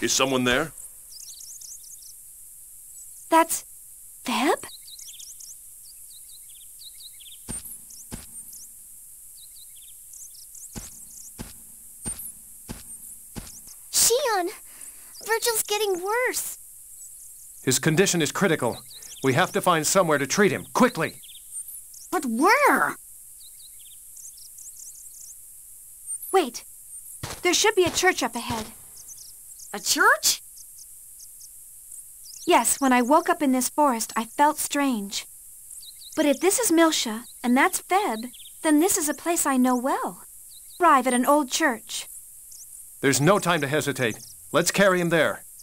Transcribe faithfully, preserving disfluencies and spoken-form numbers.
Is someone there? That's... Feb? Shion! Virgil's getting worse. His condition is critical. We have to find somewhere to treat him, quickly. But where? Wait. There should be a church up ahead. A church? Yes, when I woke up in this forest, I felt strange. But if this is Miltia, and that's Feb, then this is a place I know well. Arrive at an old church. There's no time to hesitate. Let's carry him there.